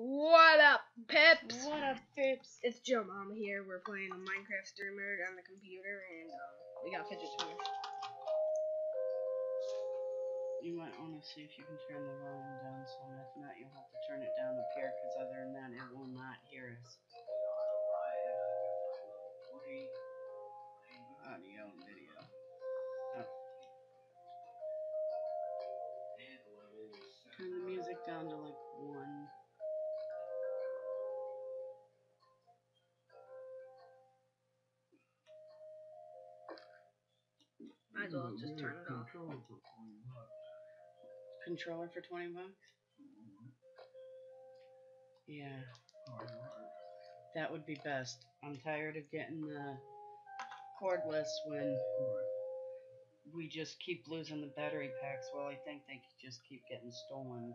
What up, Pips? What up, Pips? It's JoeMomma here. We're playing a Minecraft story mode on the computer, and we got fidget spinners. You might want to see if you can turn the volume down some. If not, you'll have to turn it down up here, because other than that, it will not hear us. Audio and video. Oh. Turn the music down to like 1. Might as well just turn it off. Controller for $20? Yeah. That would be best. I'm tired of getting the cordless when we just keep losing the battery packs. Well, I think they just keep getting stolen.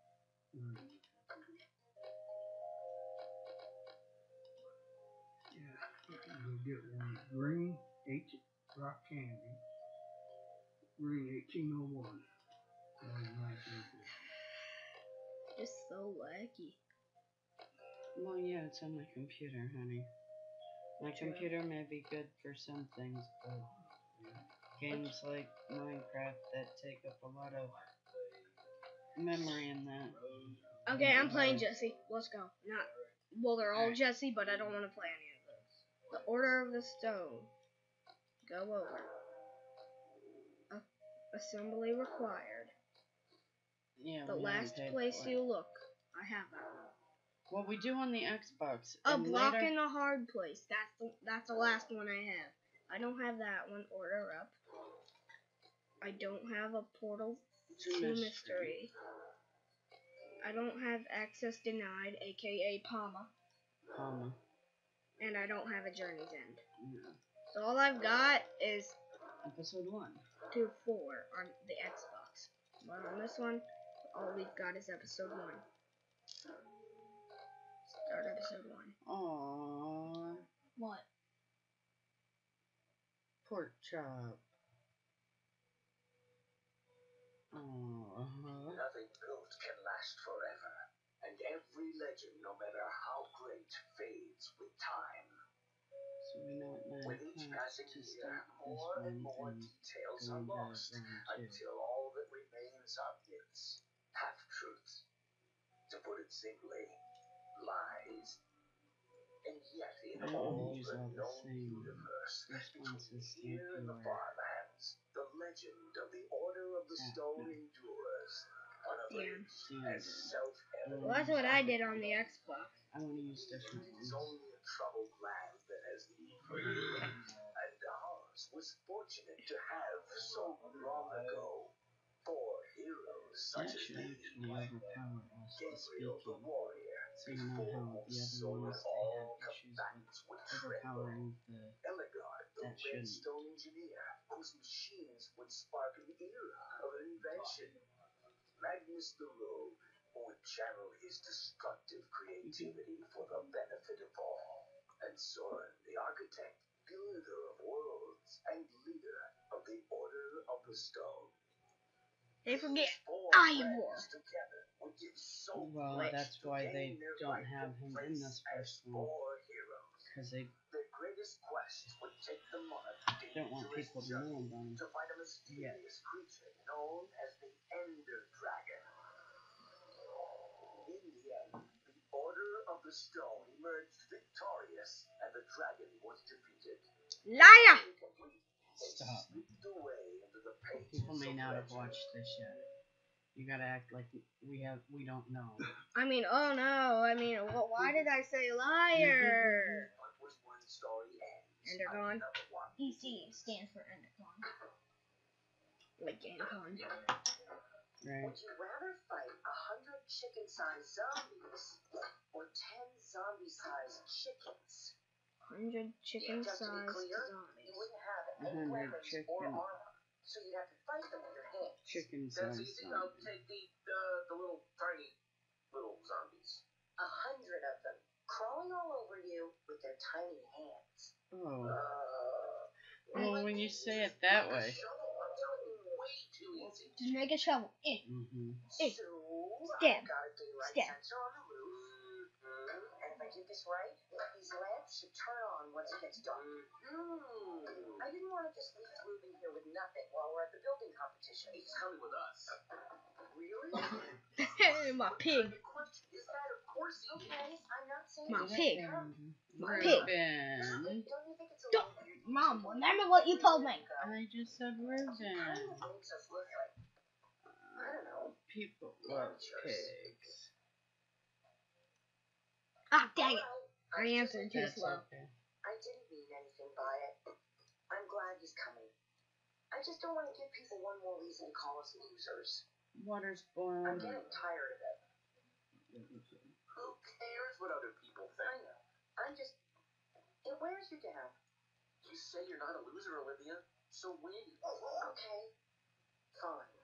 Yeah, you'll get one green rock candy, green 1801. It's so wacky. Well, yeah, it's on my computer, honey. My computer may be good for some things, but games like Minecraft that take up a lot of memory in that. Okay, I'm playing Jesse. Let's go. Well, they're all Jesse, but I don't want to play any of those. The Order of the Stone. Go over. Assembly required. Yeah, the last place you look. I have that one. Well, we do on the Xbox. A block in the hard place. That's the last one I have. I don't have that one. Order up. I don't have a portal to mystery. I don't have access denied, aka Momma. And I don't have a journey's end. Yeah. So all I've got is episode 1 to 4 on the Xbox. But on this one, all we've got is episode 1. Start episode 1. Aww. What? Pork chop. Aww. Nothing built can last forever, and every legend, no matter how great, fades with time. So we know it With each passing year, more and more details are lost, until all that remains are myths, half-truths. To put it simply, lies. And yet, in all the known universe, between here and the farlands, the legend of the Order of the Stone endures, unabridged as self-evident. Well, that's what I did on the Xbox. I want to use different ones. It's only a troubled land that has need for you, and ours was fortunate to have, so long ago, 4 heroes such as these. Gabriel the warrior, so you know how the other ones they have issues with overpowering the Eligard, the redstone engineer, whose machines would spark an era of invention. Magnus the rogue, who would channel his destructive creativity for the benefit of all. And Soren the architect, builder of worlds and leader of the Order of the Stone. They forget Ivor. Well, that's why they don't have him in this first one. Because they don't want people to know about him. To find a mysterious creature known as the Ender Dragon. In the end, the Order of the Stone emerged victorious, and the dragon was defeated. Liar! Stop. People may not have watched this yet. You gotta act like we don't know. I mean, oh no. I mean, why did I say liar? Endercon. EC stands for Endercon. Like Endercon. Right. Would you rather fight 100 chicken-sized zombies or 10 zombie-sized chickens? 100 chicken-sized zombies. You wouldn't have any weapons or armor, so you'd have to fight them with your hands. Chicken-sized zombies. I'll take the little tiny little zombies. 100 of them, crawling all over you with their tiny hands. Oh. Well, when you say it that way. Just make a shovel. So, Stab. Stab. do this right, these lamps should turn on once it gets dark. I didn't want to just leave Ruben here with nothing while we're at the building competition. He's coming with us. Really? My pig. Is that of course? Okay, I'm not saying My pig. My pig. Ruben. Don't you think it's a Don't, little weird? Mom, remember what you told me. I just said Ruben. Kind of makes us look like, I don't know. People love pigs. Ah, dang it. I answered too That's slow. okay. I didn't mean anything by it. I'm glad he's coming. I just don't want to give people one more reason to call us losers. Water's I'm boiled. getting tired of it. Who cares what other people think? I know. I'm just... Hey, where's your dad? You say you're not a loser, Olivia. So win. Okay. Fine.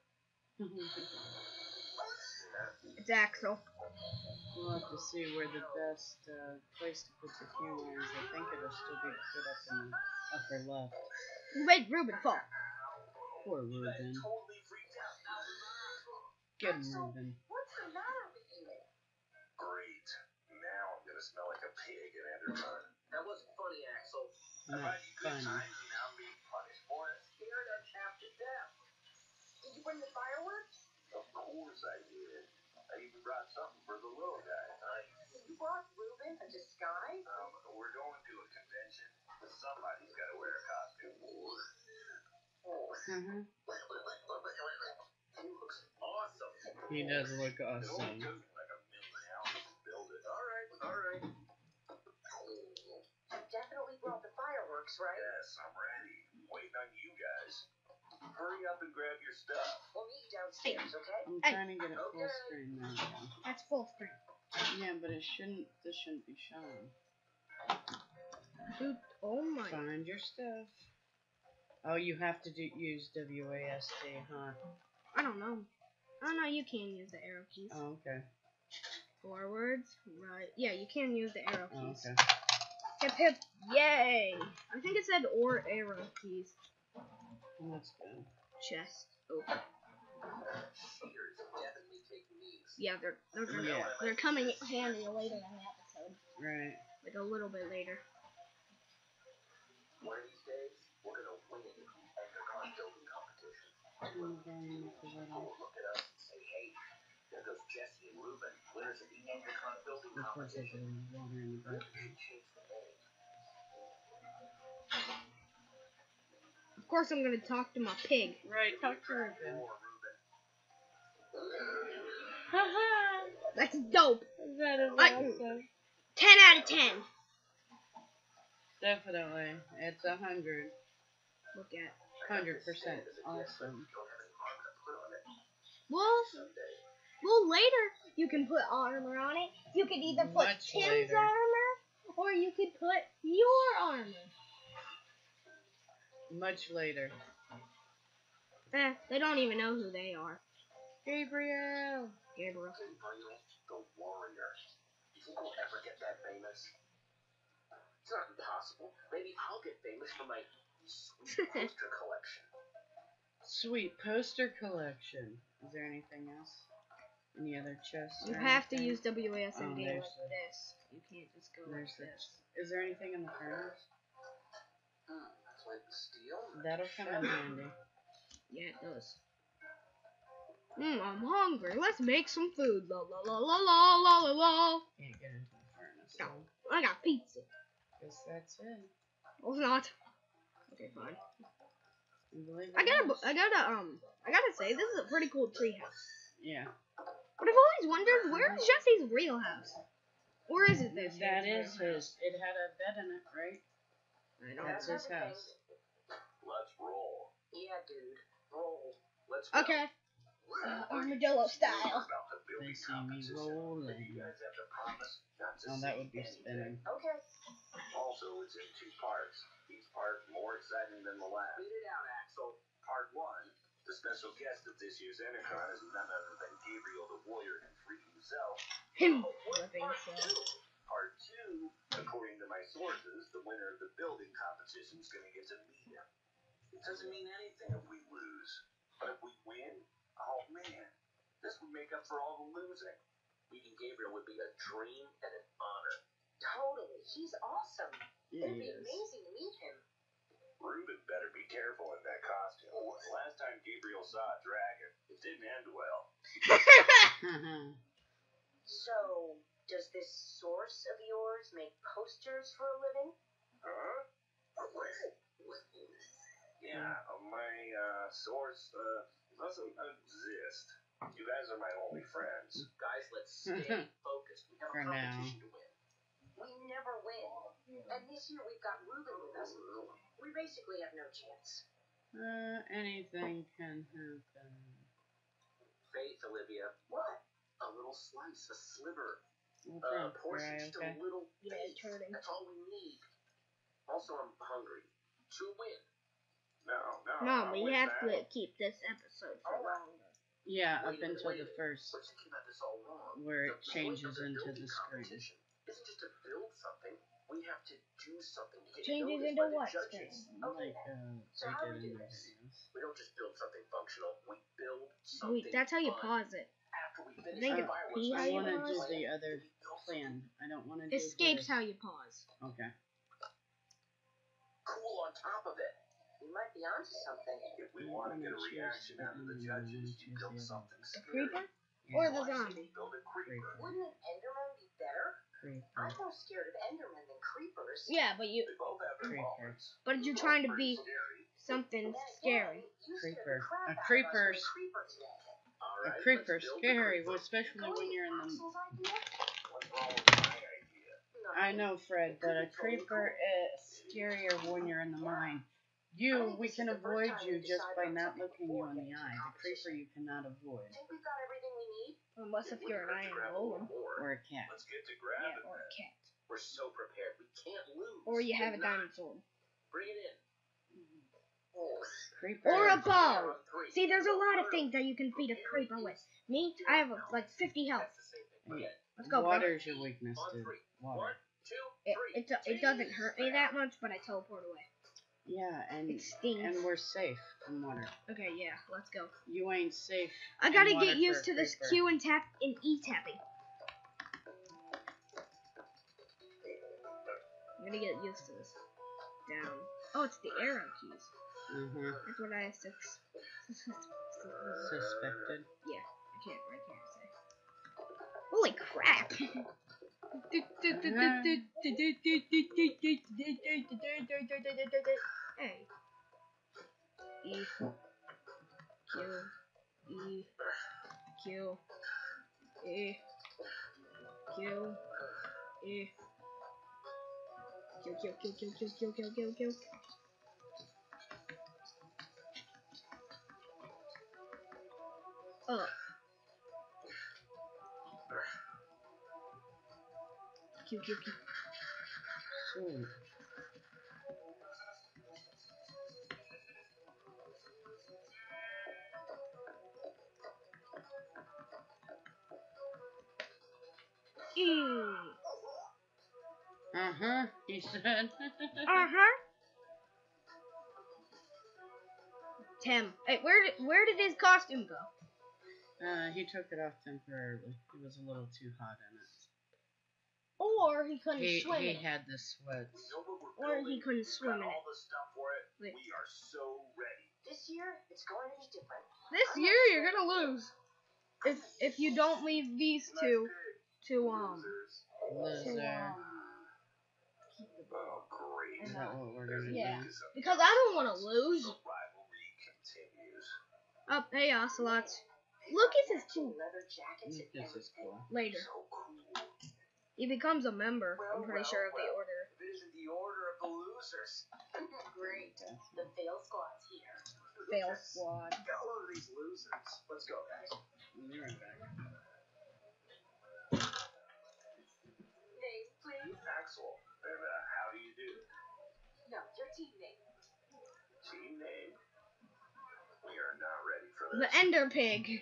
It's Axel. We'll have to see where the best place to put the camera is. I think it'll still be put up in the upper left. You made Ruben fall. Poor Ruben. Totally freaked out. Get him, Ruben. What's the matter with you? Great. Now I'm gonna smell like a pig in Endercon. That wasn't funny, Axel. Not funny. Now I'm being punished for it. Scared us half to death. Did you bring the fireworks? Of course I did. I even brought something for the little guy. Nice. You brought Ruben a disguise? We're going to a convention. Somebody's got to wear a costume. Uh-huh. He looks awesome. He does look It only awesome. took me like a million hours to build it. All right. You definitely brought the fireworks, right? Yes, I'm ready. Waiting on you guys. Hurry up and grab your stuff. We'll meet you downstairs, okay? I'm Hey. trying to get it full screen there. That's full screen. Yeah, but this shouldn't be shown. Dude, oh my. Find your stuff. Oh, you have to use WASD, huh? I don't know. Oh no, you can use the arrow keys. Oh, okay. Forwards, right. Yeah, you can use the arrow Oh, keys. okay. Hip hip, yay! I think it said or arrow keys. Well, that's good. Chest open. Cheaters definitely take these. Yeah, Yeah. they're coming handy later in the episode. Right. Like a little bit later. One of these days, we're gonna win the Endercon building competition. People will look at us and say, hey, there goes Jesse and Ruben, winners of the Endercon building Looks like there's competition. water in the Maybe back. we should change the name. Of course, I'm gonna talk to my pig. Right, talk to Ruben. More Ruben. Haha! That's dope. That is Like- awesome. 10 out of 10. Definitely. It's 100. Look at. 100%. Awesome. Well, later you can put armor on it. You could either put Much Tim's later. armor, or you could put your armor. Much later. They don't even know who they are. Gabriel! Gabriel. Gabriel, the warrior. You think we'll ever get that famous? It's not impossible. Maybe I'll get famous for my sweet poster collection. Sweet poster collection. Is there anything else? Any other chests? You or have to anything? use WASD Oh, like there's this. You can't just go like There's the this. Is there anything in the furnace? Flint and steel. That'll come in handy. Yeah, it does. I'm hungry. Let's make some food. La la la la la la la la. Can't get into the furnace. No, I got pizza. Guess that's it. Well, it's not. Okay, fine. You believe I it gotta is? say, this is a pretty cool treehouse. Yeah. But I've always wondered, where's Jesse's real house? Or is it this? That is his. It had a bed in it, right? I don't That's know. his house. Let's roll. Yeah, dude. Roll. Let's go. Okay. Armadillo style. About the They building see me competition. rolling. You guys have to promise not to Oh, say that would be anything. spinning. Okay. Also, it's in 2 parts. Each part more exciting than the last. Beat it out, Axel. Part 1. The special guest of this year's Endercon is none other than Gabriel the Warrior and Freak himself. Him What's flipping part so. 2? Part 2, according to my sources, the winner of the building competition is going to get to meet him. It doesn't mean anything if we lose. But if we win, oh man, this would make up for all the losing. Meeting Gabriel would be a dream and an honor. Totally. He's awesome. Yeah, It'd he be is. amazing to meet him. Ruben better be careful in that costume. Last time Gabriel saw a dragon, it didn't end well. So, does this source of yours make posters for a living? Huh? Yeah, my source doesn't exist. You guys are my only friends. Guys, let's stay focused. We have For a now. competition to win. We never win. And this year we've got Ruben with us. We basically have no chance. Anything can happen. Faith, Olivia. What? A little slice, a sliver. What's A wrong? portion, Right, just okay. a little Yeah, faith. it's hurting. That's all we need. Also, I'm hungry. To win. No. Mom, we have to keep this episode for longer. Yeah, up until the first, We're thinking about this all wrong. where it The point changes of the into building the screen. competition isn't just to build something. We have to do something to get Changes noticed into by the what judges. screen? Like, So how do they we did in do their this? videos. We don't just build something functional. We build something Wait, that's how you fun. pause it. After we finish think the it's fireworks, P how I you want to pause? do the other plan. I don't want to do Escape's this. how you pause. Okay. Cool on top of it. We might be onto something. If we want to get a reaction out of the judges, you build something The scary. creeper? Yeah. Or the zombie? Build a creeper. Creeper. Wouldn't an Enderman be better? Creeper. I'm more scared of Endermen than creepers. Yeah, but They both have their Creeper. moments. but you're trying to be Scary. something Then again, scary. you scared Creeper. the crap A out of us creeper's- with a creeper today. All A right, creeper's let's build scary, the well, creeper. especially when you're in the. Axel's idea? What's wrong with my idea? I know, Fred, but a creeper is scarier when you're in the mine. We can avoid you just by not looking you in the eye. The creeper you cannot avoid. Think we've got everything we need? Unless if you're an iron golem. Or a cat. Let's get to Yeah, grabbing or a then. cat. We're so prepared. We can't lose. Or you have a Cannot. diamond sword. Bring it in. Creeper. Or a bow. On three. See, there's a lot of things that you can feed a creeper with. Me, I have like 50 health. That's the same thing. Yeah. Let's go, bro. Water's your weakness, On dude. three. Water. 1, 2, 3. It doesn't hurt me that much, but I teleport away. Yeah, and It stings. and we're safe in water. Okay, yeah, let's go. You ain't safe. I gotta in water get for used a to this creeper. Q and tap and E tapping. I'm gonna get used to this. Down. Oh, it's the arrow keys. That's what I Suspected. Yeah, I can't say. Holy crap! Hey. E. Q. E. Q. E. Q. E. Q. Up. Q. Sweet. E. He said. Tim, hey, where did his costume go? He took it off temporarily. It was a little too hot in it. Or he couldn't swim He in it. had the sweats. We know what we're Or building. he couldn't We've swim got in it. all the stuff for it. Wait. We are so ready. This year, it's going to be different. This year you're gonna lose. If you don't leave these two to Losers. Loser. Oh, great. Is that what we're gonna Yeah. do? Because I don't want to lose. The rivalry continues. Oh, hey, Ocelots. Lucas is too Leather jackets and This is everything. cool. later. So cool. He becomes a member, I'm pretty sure, of the Well. order. It isn't the order of the losers. Great. The fail squad's here. Fail squad. Get a load of these losers. Let's go, guys. I'll be right back. Name, please. Axel. And how do you do? No, your team name. Team name? We are not ready for this. The Ender Pig.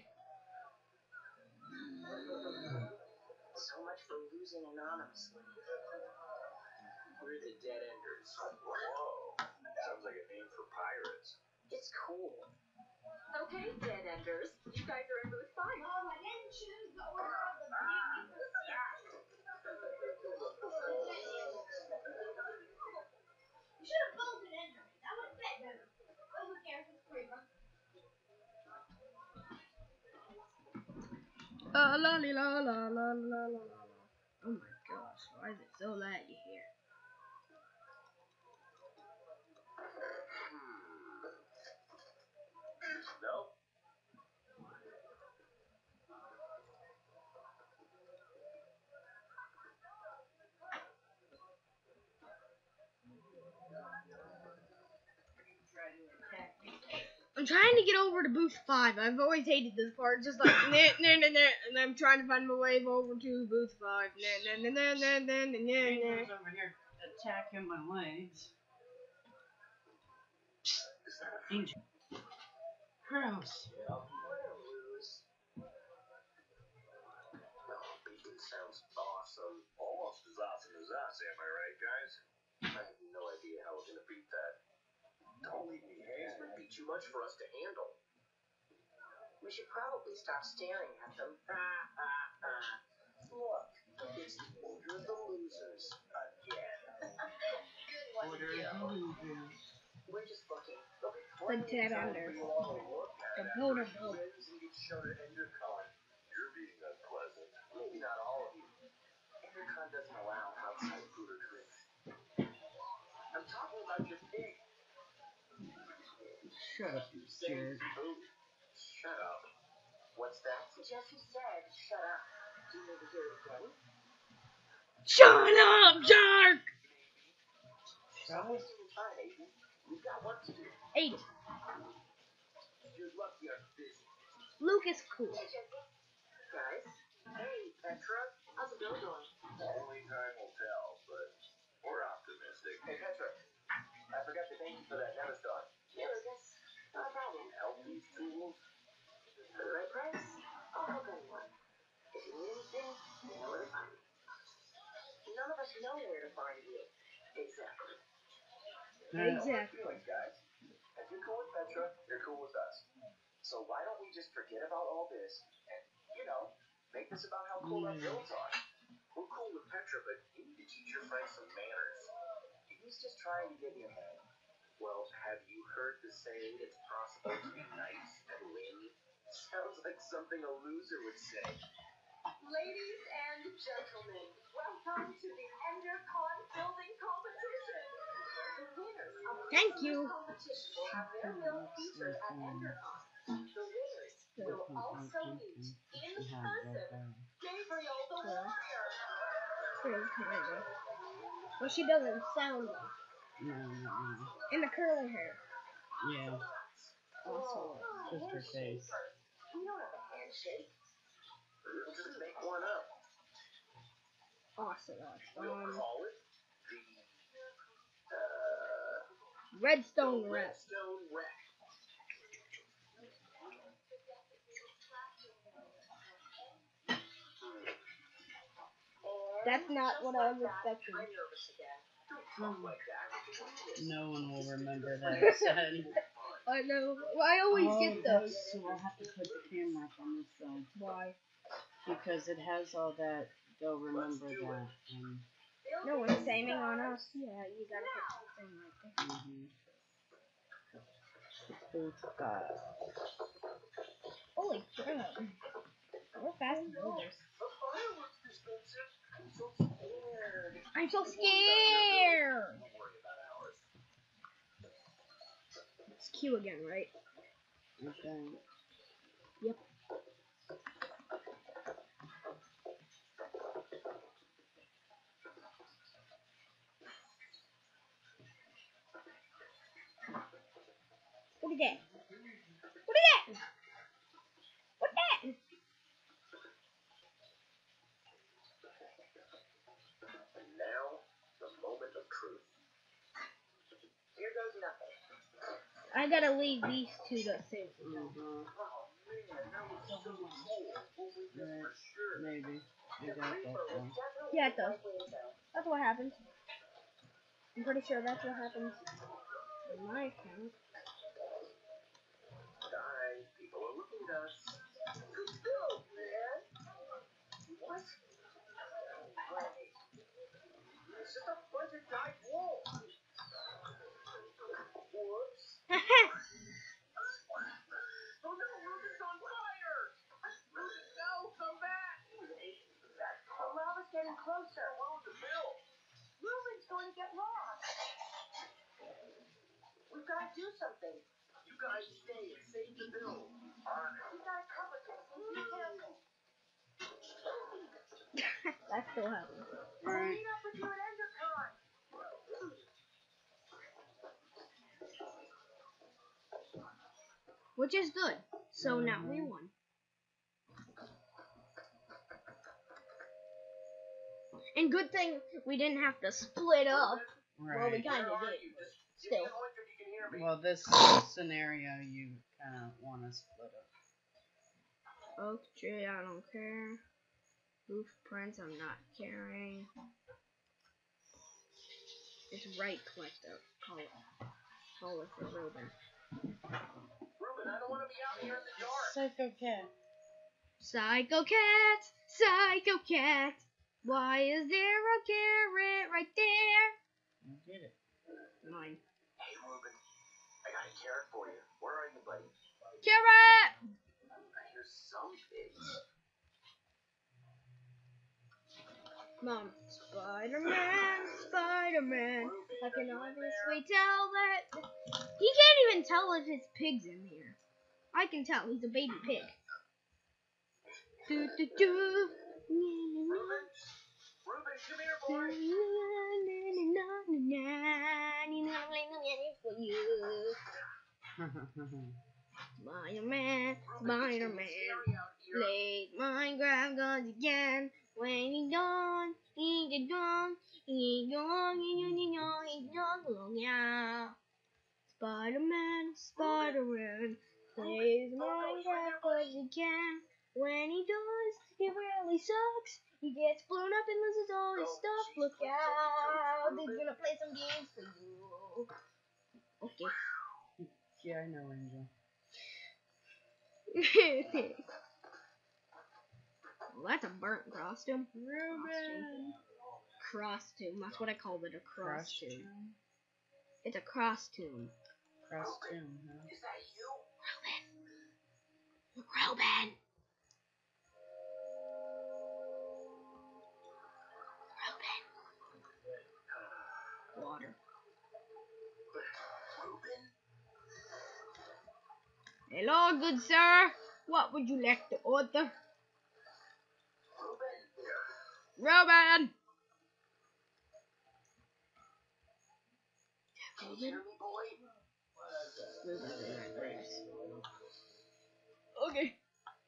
So much for losing anonymously. We're the Dead Enders. Whoa. Sounds like a name for pirates. It's cool. Okay, Dead Enders. You guys are in booth 5. Mom, I didn't choose the order of the baby. La li la la la la la la. Oh my gosh, why is it so laggy here? Nope. I'm trying to get over to boost 5. I've always hated this part. Just like nah, nah, nah, nah, and I'm trying to find my way over to boost 5. Nah, nah, nah, nah, nah, nah, nah, nah. Penguin's over here attacking my legs. Angel. Gross. Beacon sounds awesome. Almost as awesome as us, am I right, guys? I have no idea how we're gonna beat that. Don't leave me hanging. It might be too much for us to handle. We should probably stop staring at them. Look, it's the order of the losers again. Good one, Order you. of the losers. We're just looking. Okay, The dead under. The boulder boat. wins and gets shown at EnderCon. You're being unpleasant. Maybe not all of you. EnderCon doesn't allow outside food or drink. I'm talking about your pig. Shut up, you jerk. Food. Shut up. What's that? Jesse said, shut up. Do you need to hear it again? Shut up, jerk! Shut up. We've got work to do. 8. You're lucky I'm busy. Luke is cool. Hey, Jesse. Guys. Hey, Petra. How's the bill going? Only time will tell, but we're optimistic. Hey, Petra. I forgot to thank you for that Nemastar. Yeah, Lucas. Not a problem. Help these tools. For the right price, I'll help anyone. If you need anything, you know where to find me. None of us know where to find you. Exactly. Exactly. Feelings, guys. If you're cool with Petra, you're cool with us. So why don't we just forget about all this and, make this about how cool our builds are? We're cool with Petra, but you need to teach your friend some manners. He's just trying to get in your head. Well, have you heard the saying it's possible to be nice and win? Sounds like something a loser would say. Ladies and gentlemen, welcome to the EnderCon building competition. The winners of Thank this you. competition will have their build featured at EnderCon. The winners will also meet in person Gabriel the Warrior. Well, she doesn't sound like. No, not really. And the curly hair. Yeah, Also. just her face. We don't have a handshake. We'll just make one up. Awesome. We'll call it the Redstone Rep. Redstone Wreck. That's not what I was expecting. I'm nervous again. No one will remember that said. I know. Well, I always get those. So I'll have to put the camera up on this side. Why? Because it has all that. They'll remember that. No one's aiming on us. Yeah, you gotta put something right there. Booth 5. Holy crap. We're fast builders. I'm so scared. It's Q again, right? Okay. Yep. What is that? What is that? What's that? And now, the moment of truth. Here goes nothing. I gotta leave these two to save. Oh man, that was so cool. We'll leave this for sure. Maybe. I got that one. Yeah, it does. That's what happens. I'm pretty sure that's what happens in my account. Guys, people are looking at us. Let's go, man. What? Hey, it's just a bunch of dyed wolves. Whoops. Oh no, Ruben's on fire! No, come back! closer. Ruben's going to get lost. We've got to do something. You guys stay and save the bill. On it. We've got to cover this. Be careful. That still happens. We'll Right. meet up with you at Endercon. Which is good. So now we won. And good thing we didn't have to split up. Well, we Right. kind of did. Still. Well, this scenario, you kind of want to split up. Oak tree, I don't care. Roof prints, I'm not caring. It's right click though. Call it for Ruben. Ruben, I don't want to be out here in the dark. Psycho cat. Psycho cat, psycho cat. Why is there a carrot right there? You get it. Mine. Hey, Ruben. I got a carrot for you. Where are you, buddy? Carrot! Here's some pigs. Mom, Spider-Man, Spider-Man. I can obviously tell that he can't even tell if his pig's in here. I can tell he's a baby pig. Do do do. Ruben, come here, boy. For you. Spider-Man, Spider-Man, plays Minecraft guns again. When he's gone, he's gone, he's gone, he's gone, yeah. Spider-Man, Spider-Man, plays Minecraft guns again. When he does, it really sucks. He gets blown up and loses all his stuff. Look out, they're gonna play some games for you. Okay. Yeah, I know, Angel. Well, that's a burnt costume. Ruben. Costume. That's what I called it, a costume. Costume. It's a costume. Costume, huh? Is that you? Ruben. Water. Ruben? Hello, good sir. What would you like to order? Ruben? Ruben. Can you hear me, boy? Ruben's in that place. Okay.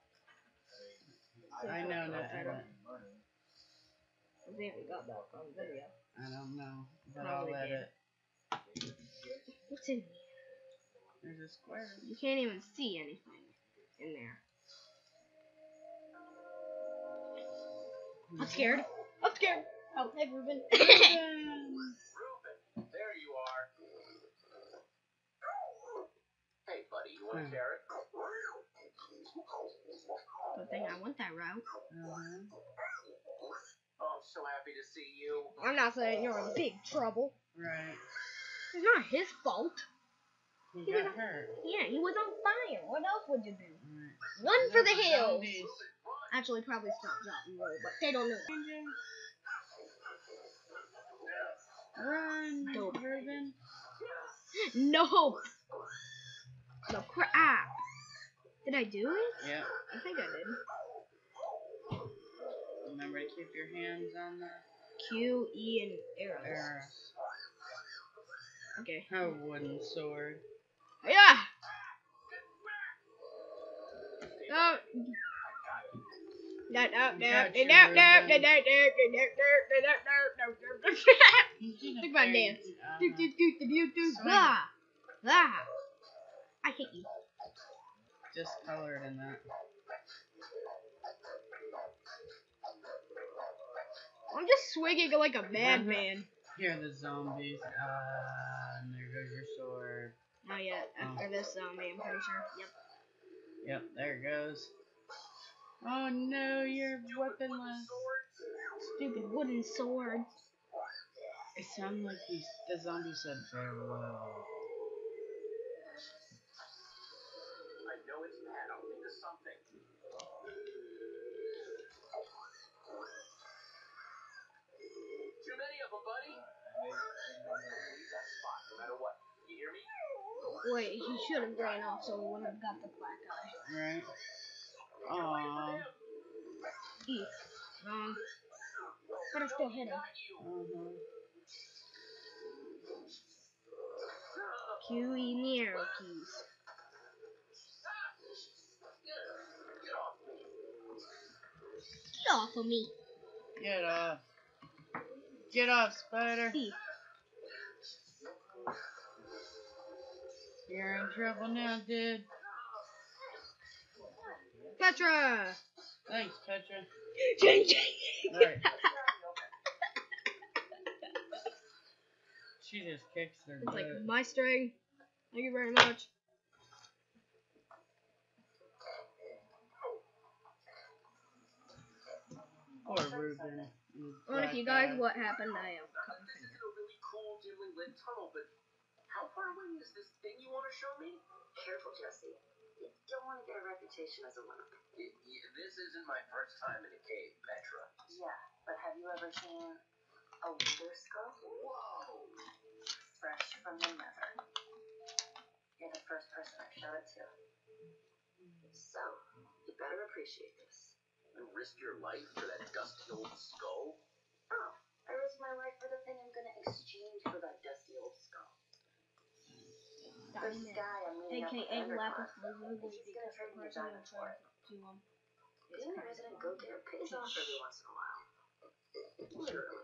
I know that. I think we got that from video. I don't know, but Probably I'll let did. it. What's in here? There's a square. You can't even see anything in there. I'm scared. I'm scared. Oh, hey, Ruben. Ruben, there you are. Hey, buddy, you want a carrot? Good thing I went that route. Oh, I'm so happy to see you. I'm not saying you're in big trouble. Right. It's not his fault. He got hurt. Yeah, he was on fire. What else would you do? Right. Run for the hills. Zombies. Actually, probably stop, drop, and roll, but they don't know that. Run, Dope. Ruben. No. No crap. Did I do it? Yep. I think I did. Remember to keep your hands on the Q, E, and arrows. arrow. Okay. A wooden sword. Yeah. Oh. Think about dance. I hate you. Just colored in that. I'm just swinging like a madman. Here are the zombies. And there goes your sword. Not yet. After this zombie, I'm pretty sure. Yep. Yep, there it goes. Oh no, you're weaponless. Stupid wooden swords. It sounded like the zombie said farewell. I know it's bad. I'll think of something. buddy. Leave that spot no matter what. You hear me? Wait, he should have ran off so he wouldn't have got the black eye. Right. Aww. But I still hit him. QE narrow keys. Get off of me. Get off. Get off, Spider. You're in trouble now, dude. Petra! Thanks, Petra. Right. She just kicks her It's butt. like my string. Thank you very much. Poor Ruben. Well, if you guys what happened, I am This isn't a really cool, dimly lit tunnel, but how far away is this thing you want to show me? Careful, Jesse. You don't want to get a reputation as a wimp. This isn't my first time in a cave, Petra. Yeah, but have you ever seen a wither skull? Whoa! Fresh from the nether. You're the first person I've showed it to. So, you better appreciate this. You risked your life for that dusty old skull? Oh, I risked my life for the thing I'm gonna exchange for that dusty old skull. This guy I'm meeting up with AKA underground. Lapis Lazuli, He's gonna trade me a diamond for it. Being a resident go-getter pays off every once in a while. Literally.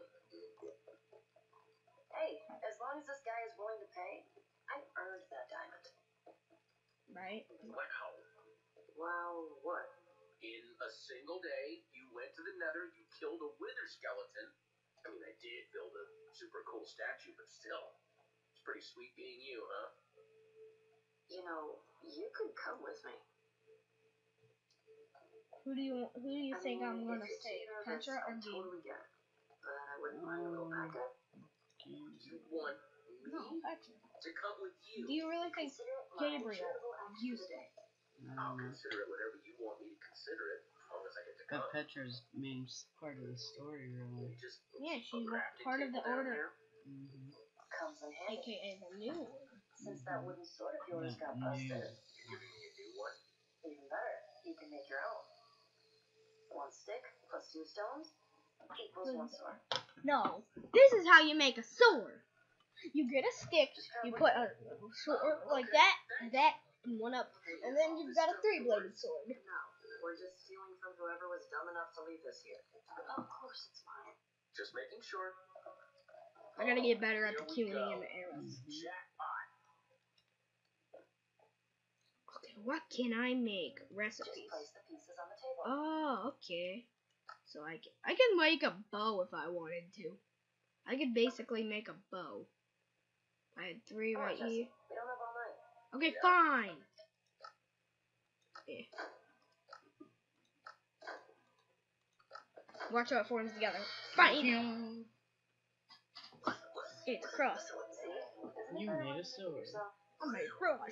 Hey, as long as this guy is willing to pay, I earned that diamond. Right? Wow. Wow, what? In a single day, you went to the nether, you killed a wither skeleton. I mean, I did build a super cool statue, but still. It's pretty sweet being you, huh? You know, you could come with me. Who do you think I'm gonna if you're save? too nervous, Petra or I Dean? totally get it. But I wouldn't mind a little backup. You want me No, Petra. to come with you? Do you really think Consider it my Gabriel charitable act for used the day. I'll consider it whatever you want me to consider it, as long as I get to But come. Petra's main part of the story, really. Just Yeah, she's a crafting part of the table down order. there. Comes in handy. AKA the new order. Since that wooden sword of yours got New. busted. You're giving me a new one? Even better, you can make your own. 1 stick plus 2 stones equals 1 sword. No, this is how you make a sword. You get a stick, you put a sword like that, and one up, and then you've got a 3-bladed sword. No, we're just stealing from whoever was dumb enough to leave this here. Of course it's mine. Just making sure. I gotta get better at the Here we tuning go. and the arrows. Jackpot. Okay, what can I make? Just Recipes. place the pieces on the table. Oh, okay. So I can make a bow if I wanted to. I could basically make a bow. I had 3 Come on, right Jesse. here. We don't have all night. Okay, fine. Yeah. Watch how it forms together. Fine. It's a cross. See? You made a sword. I made a cross.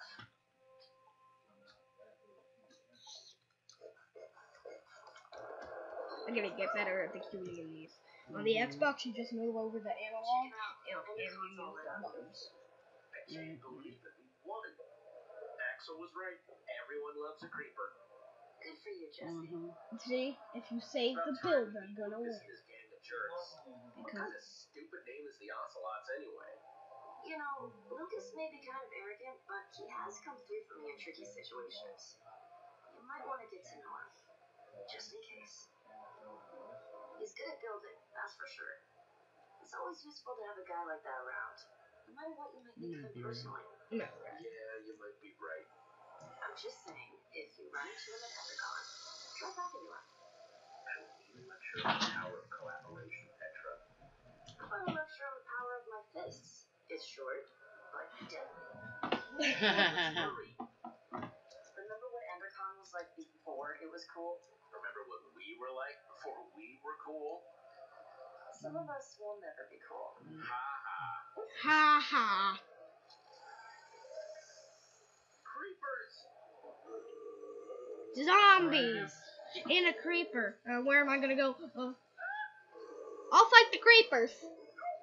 I gotta get better at the QE in these. On the Xbox, you just move over the analog and you use the buttons. I can't believe it. We won. Axel was right. Everyone loves a creeper. Good for you, Jesse. See, if you save the build, they're gonna win. This gang of jerks. What kind of stupid name is the Ocelots anyway? You know, Lucas may be kind of arrogant, but he has come through for me in tricky situations. You might want to get to know him, just in case. He's good at building, that's for sure. It's always useful to have a guy like that around, no matter what you may think of him personally. No. Yeah, you might be right. I'm just saying, if you run into him at Endercon, try talking to him. I'm not sure of the power of collaboration, Petra. How about a lecture on the power of my fists? It's short, but deadly. Hurry. Remember what Endercon was like before it was cool? Remember what we were like before we were cool? Some of us will never be cool. Ha ha. Ha ha. Creepers! Zombies! In a creeper. Where am I gonna go? I'll fight the creepers.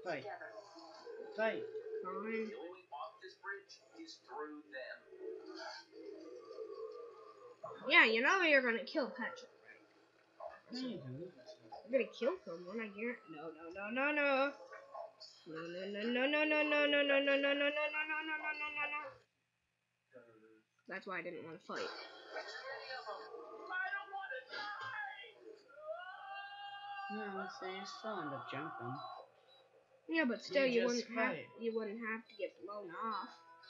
Fight. together. Fight. Fine. The only way off this bridge is through them. Yeah, you know you're gonna kill Patrick. No, you don't. You're gonna kill someone, I guarantee. No. No. That's why I didn't want to fight. Too many of them. I don't want to die. No, so you still end up jumping. Yeah, but still, You you just fight. wouldn't have to get blown off.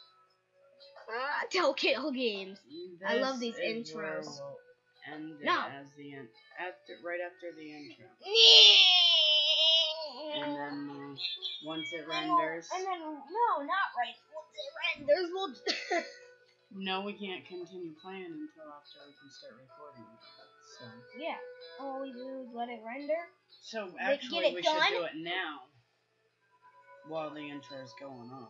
Telltale games. I love these This is where intros. we'll end it No. as the end. Right after the intro. And then once it renders. And then no, not right. Once it renders, we'll. No, we can't continue playing until after we can start recording. So. Yeah. All we do is let it render. So Get actually, it we done? should do it now, while the intro is going on.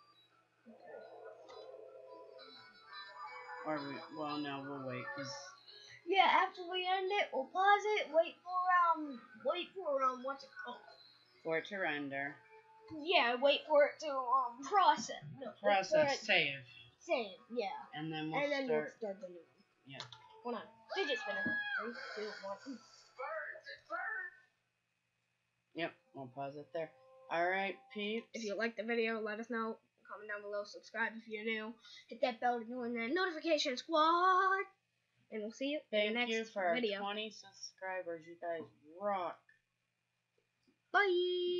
Or no, we'll wait, cause. Yeah, after we end it, we'll pause it. Wait for what's it called? For it to render. Yeah, wait for it to process. No, Process save. Save. Yeah. And then We'll start. start the new one. Yeah. Hold on. Fidget spinner. 3, 2, 1. Birds, it burns. Yep, we'll pause it there. Alright, peeps. If you like the video, let us know. Comment down below. Subscribe if you're new. Hit that bell to join the notification squad. And we'll see you in the Thank you next for our video. 20 subscribers. You guys rock. Bye.